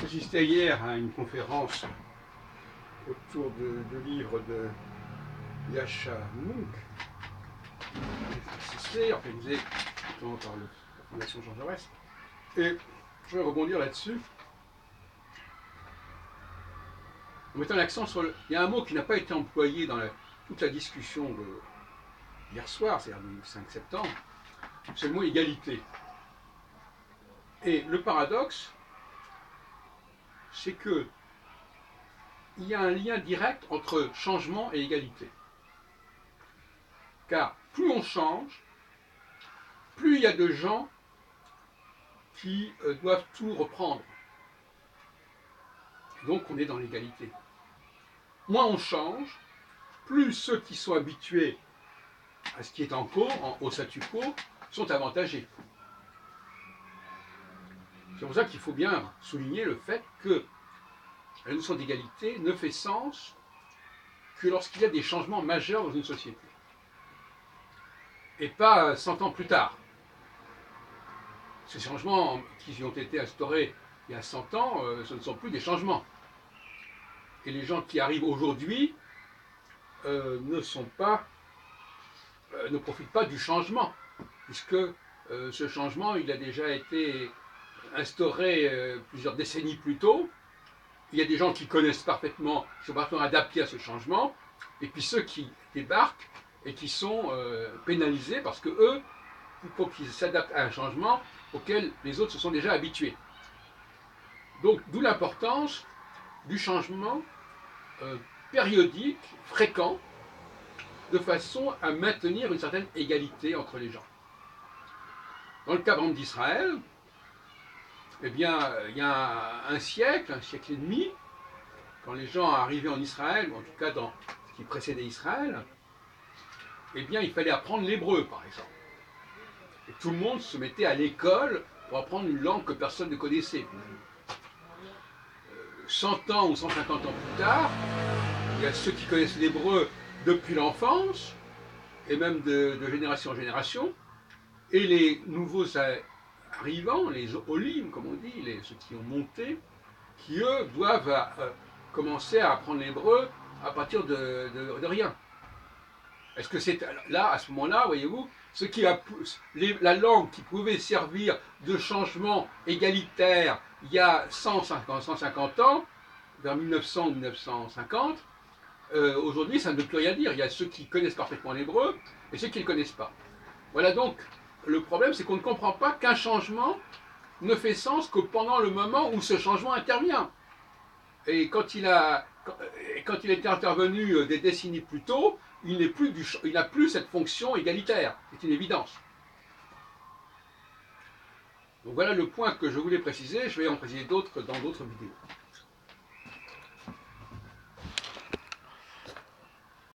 J'assistais hier à une conférence autour du livre de Yascha Mounk, organisé notamment par la Fondation Jean Jaurès. Et je vais rebondir là-dessus en mettant l'accent sur il y a un mot qui n'a pas été employé dans toute la discussion de hier soir, c'est-à-dire du 5 septembre, c'est le mot égalité. Et le paradoxe, c'est que il y a un lien direct entre changement et égalité. Car plus on change, plus il y a de gens qui doivent tout reprendre. Donc on est dans l'égalité. Moins on change, plus ceux qui sont habitués à ce qui est en cours, au statu quo, sont avantagés. C'est pour ça qu'il faut bien souligner le fait que la notion d'égalité ne fait sens que lorsqu'il y a des changements majeurs dans une société. Et pas 100 ans plus tard. Ces changements qui ont été instaurés il y a 100 ans, ce ne sont plus des changements. Et les gens qui arrivent aujourd'hui ne profitent pas du changement, puisque ce changement il a déjà été instauré plusieurs décennies plus tôt. Il y a des gens qui connaissent parfaitement, qui sont parfaitement adaptés à ce changement, et puis ceux qui débarquent et qui sont pénalisés parce que eux, il faut qu'ils s'adaptent à un changement auquel les autres se sont déjà habitués. Donc, d'où l'importance du changement périodique, fréquent, de façon à maintenir une certaine égalité entre les gens. Dans le cas d'Israël, eh bien, il y a un siècle et demi, quand les gens arrivaient en Israël, ou en tout cas dans ce qui précédait Israël, eh bien, il fallait apprendre l'hébreu, par exemple. Et tout le monde se mettait à l'école pour apprendre une langue que personne ne connaissait. 100 ans ou 150 ans plus tard, il y a ceux qui connaissent l'hébreu depuis l'enfance, et même de génération en génération, et les nouveaux arrivants, les olim, comme on dit, ceux qui ont monté, qui eux doivent commencer à apprendre l'hébreu à partir de rien. Est-ce que c'est là, à ce moment-là, voyez-vous, la langue qui pouvait servir de changement égalitaire il y a 150 ans, vers 1900 ou 1950, aujourd'hui ça ne veut plus rien dire. Il y a ceux qui connaissent parfaitement l'hébreu et ceux qui ne le connaissent pas. Voilà donc, le problème c'est qu'on ne comprend pas qu'un changement ne fait sens que pendant le moment où ce changement intervient. Et quand il est intervenu des décennies plus tôt, il n'a plus cette fonction égalitaire. C'est une évidence. Donc voilà le point que je voulais préciser. Je vais en préciser d'autres dans d'autres vidéos.